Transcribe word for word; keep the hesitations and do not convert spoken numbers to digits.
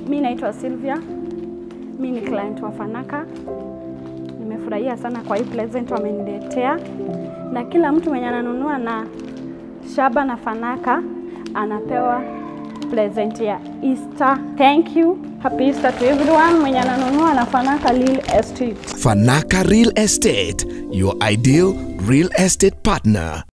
Mimi naitwa Sylvia. Mimi ni client wa Fanaka. Nimefurahia sana kwa hii present wameniletea. Na kila mtu mwenye ananunua na shaba na Fanaka anapewa present ya Easter. Thank you. Happy Easter to everyone mwenye ananunua na Fanaka Real Estate. Fanaka Real Estate, your ideal real estate partner.